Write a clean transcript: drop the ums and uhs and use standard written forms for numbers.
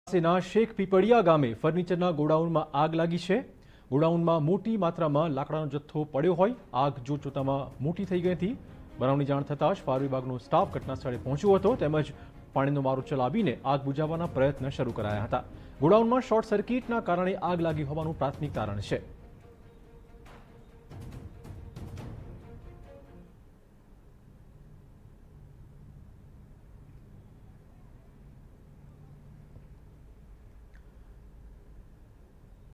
સેના શેખ પીપળિયા ગામે ફર્નિચરના ગોડાઉનમાં આગ લાગી છે। ગોડાઉનમાં મોટી માત્રામાં લાકડાનો જથ્થો પડ્યો હોય આગ જોતજોતામાં મોટી થઈ ગઈ હતી। બનાવની જાણ થતાં જ ફાયર વિભાગનો સ્ટાફ ઘટના સ્થળે પહોંચ્યો હતો તેમજ પાણીનો મારો ચલાવીને આગ બુઝાવવાના પ્રયત્ન શરૂ કરાયા હતા। ગોડાઉનમાં શોર્ટ સર્કિટના કારણે આગ લાગી હોવાનું પ્રાથમિક તારણ છે।